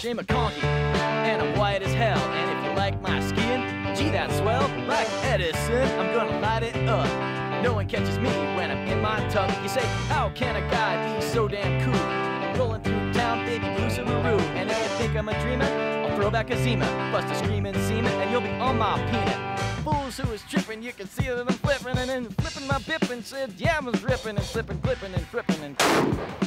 named McConkey, and I'm white as hell. And if you like my skiing, gee, that's swell. Like Edison, I'm gonna light it up. No one catches me when I'm in my tub. You say, how can a guy be so damn cool? Rolling through town, baby blue Subaru. And if you think I'm a dreamer, I'll throw back a Zima, bust a screaming semen, and you'll be on my peanut. Fools who is tripping, you can see that I'm flipping, and then flipping my bip and said, yeah, I was ripping and slipping, clipping and tripping and